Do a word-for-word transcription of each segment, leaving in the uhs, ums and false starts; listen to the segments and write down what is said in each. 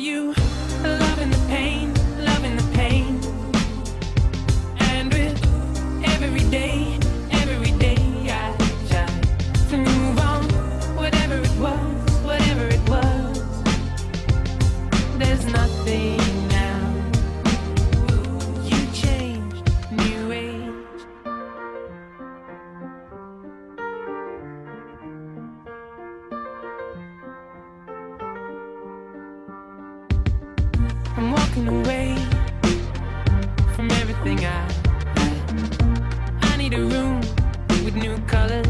you loving the pain, loving the pain? And with every day, every day I try to move on. Whatever it was, whatever it was, there's nothing now. You changed, new age. I'm walking away from everything I had. I need a room with new colors.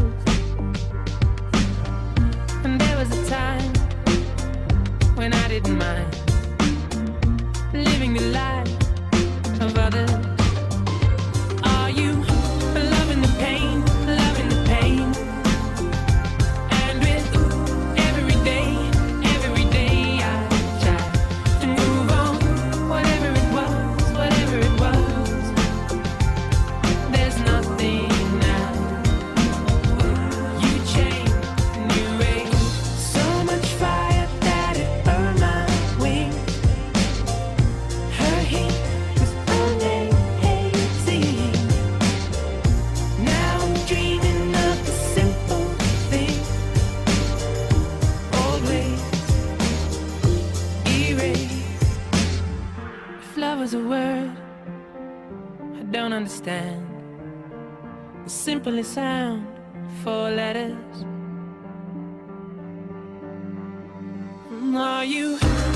And there was a time when I didn't mind living the life of others. Are you loving the pain, loving the pain? And with every day, every day I try to move on. Whatever it was, whatever it was, there's nothing now. You changed, new age. So much fire that it burned my wings. Her heat was only hazy. Now I'm dreaming of the simple thing. Old ways erased. If love was a word I don't understand, the simplest sound, four letters. Are you